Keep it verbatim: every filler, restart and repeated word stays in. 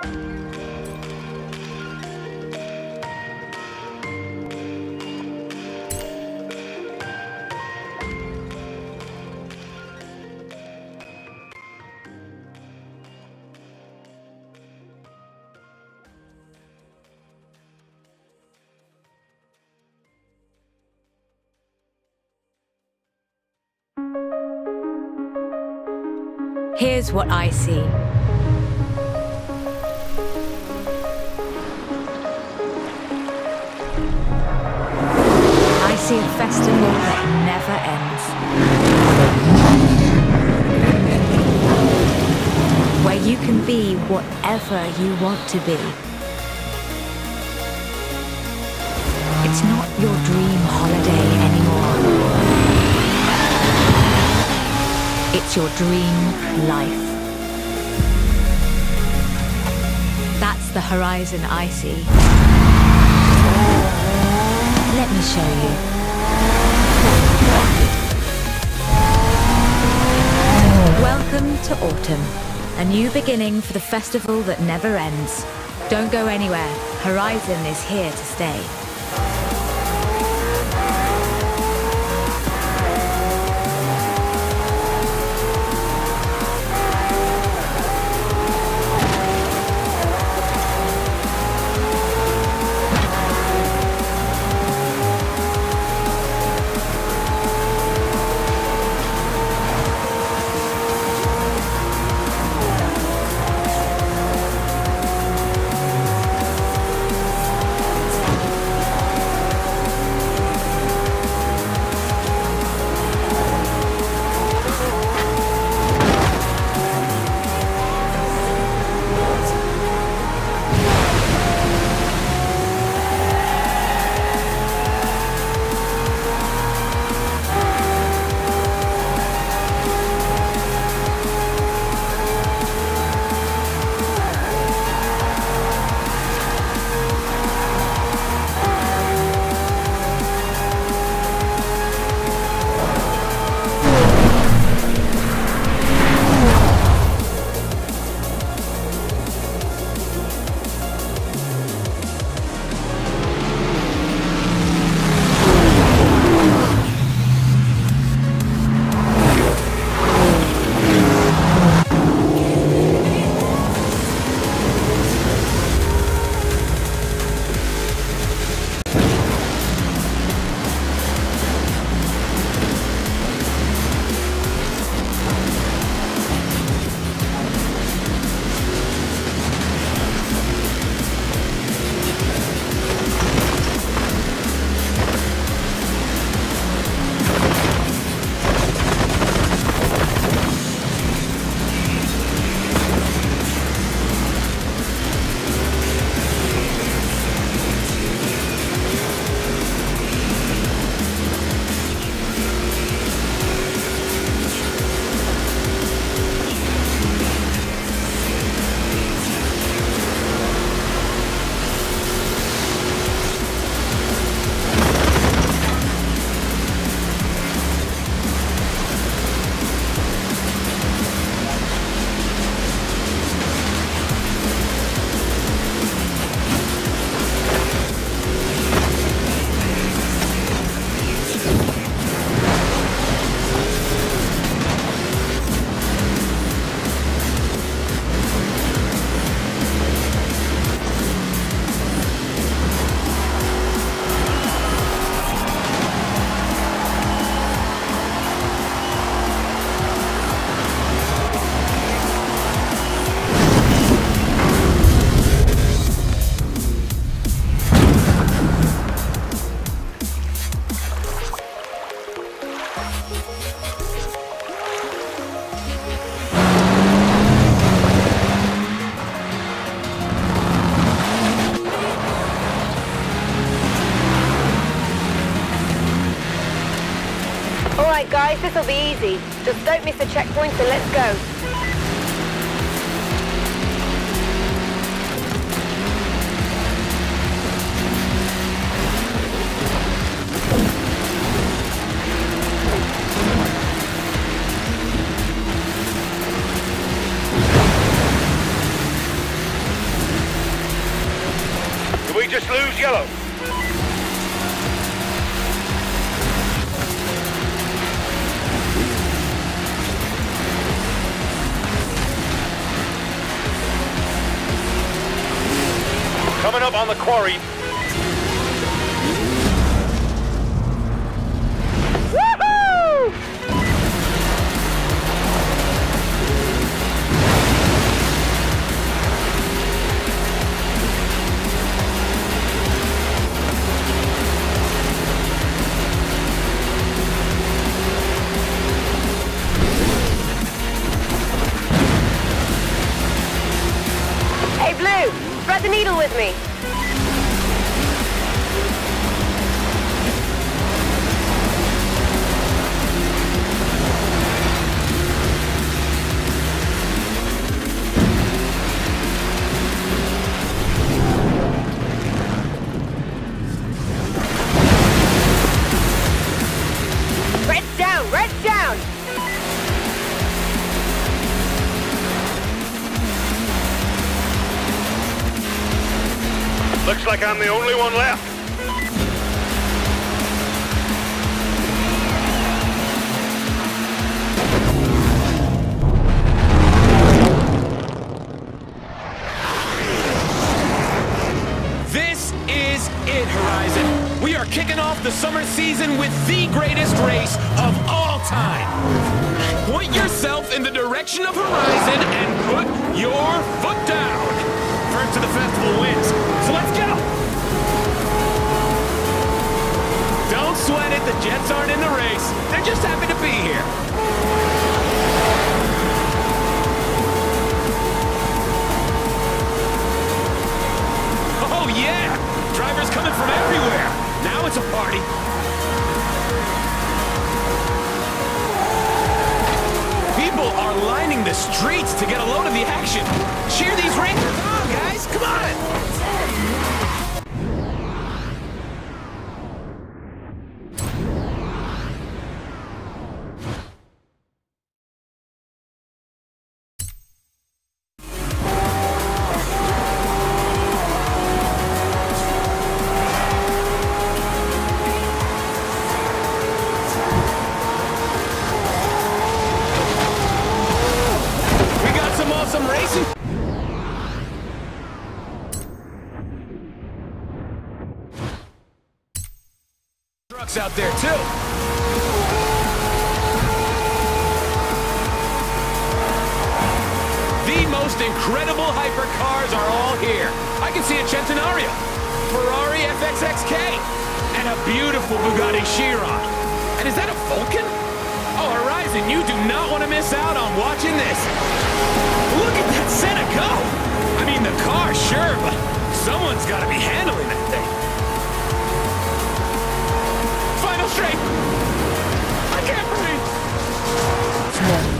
Here's what I see. I see a festival that never ends. Where you can be whatever you want to be. It's not your dream holiday anymore. It's your dream life. That's the horizon I see. Let me show you. Welcome to autumn, a new beginning for the festival that never ends. Don't go anywhere. Horizon is here to stay. Alright guys, this'll be easy. Just don't miss the checkpoint and let's go. we just lose yellow? Coming up on the quarry. Woohoo! Hey, Blue, thread the needle with me. Red's down, red's down. Looks like I'm the only one left. This is it, Horizon. We are kicking off the summer season with the greatest race of all time. Point yourself in the direction of Horizon and put your foot down. First to the festival wins, so let's go! Don't sweat it, the Jets aren't in the race. They're just happy to be here. Oh yeah! Drivers coming from everywhere. Now it's a party. People are lining the streets to get a load of the action. Cheer these racers on, guys! Come on! Some racing. Trucks out there too. The most incredible hypercars are all here. I can see a Centenario, Ferrari F X X K, and a beautiful Bugatti Chiron. And is that a Vulcan? Oh, Horizon, you do not want to miss out on watching this. Look at that Senna go! I mean, the car, sure, but someone's got to be handling that thing. Final straight! I can't breathe!